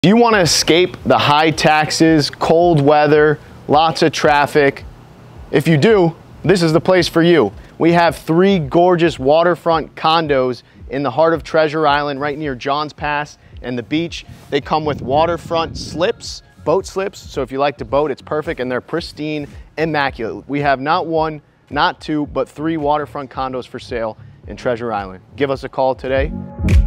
Do you want to escape the high taxes, cold weather, lots of traffic? If you do, this is the place for you. We have 3 gorgeous waterfront condos in the heart of Treasure Island, right near Johns Pass and the beach. They come with waterfront slips, boat slips, so if you like to boat, it's perfect, and they're pristine, immaculate. We have not 1, not 2, but 3 waterfront condos for sale in Treasure Island. Give us a call today.